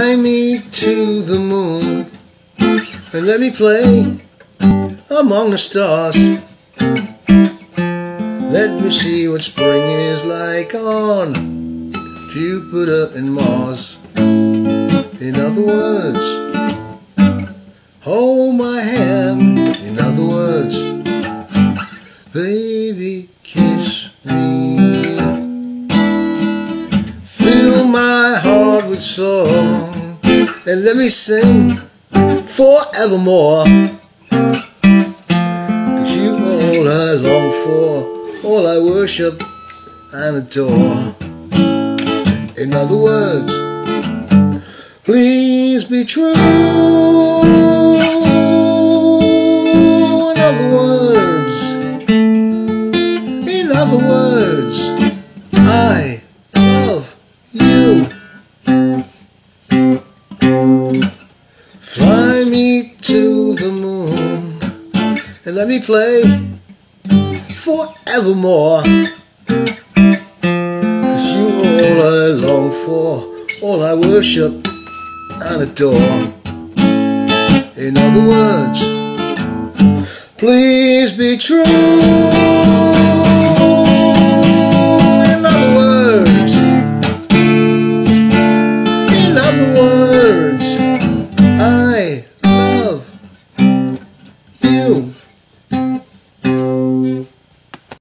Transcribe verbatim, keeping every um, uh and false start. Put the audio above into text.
Fly me to the moon and let me play among the stars. Let me see what spring is like on Jupiter and Mars. In other words, hold my hand. In other words, baby, kiss me. Fill my heart with song and let me sing forevermore. 'Cause you all I long for, all I worship and adore. In other words, please be true. In other words, in other words, I love you. Fly me to the moon and let me play forevermore. 'Cause you all I long for, all I worship and adore. In other words, please be true.